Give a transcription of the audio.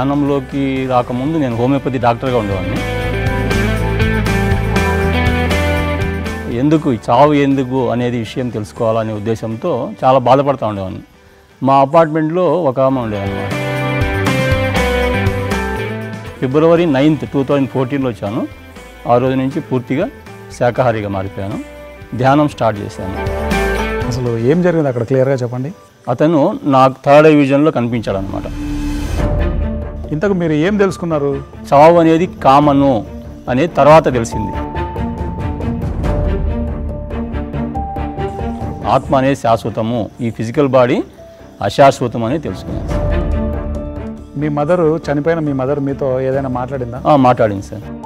ధ్యానంలోకి రాకముందు నేను హోమియోపతి డాక్టర్గా ఉండేవాడిని. ఎందుకు చావు ఎందుకు అనేది విషయం తెలుసుకోవాలనే ఉద్దేశంతో చాలా బాధపడుతూ ఉండేవాడిని. మా అపార్ట్మెంట్లో ఒక ఆమె ఉండేదన్నమాట. ఫిబ్రవరి 9th, 2014లో వచ్చాను. ఆ రోజు నుంచి పూర్తిగా శాకాహారిగా మారిపోయాను. ధ్యానం స్టార్ట్ చేశాను. అసలు ఏం జరిగింది అక్కడ క్లియర్గా చెప్పండి. అతను నాకు 3rd ఐ విజన్లో కనిపించాడు అనమాట. ఇంతకు మీరు ఏం తెలుసుకున్నారు? చావు అనేది కామను అనేది తర్వాత తెలిసింది. ఆత్మ అనేది శాశ్వతము, ఈ ఫిజికల్ బాడీ అశాశ్వతం అనేది తెలుసుకున్నాను. మీ మదరు చనిపోయిన మీ మదర్ మీతో ఏదైనా మాట్లాడిందా? మాట్లాడింది సార్.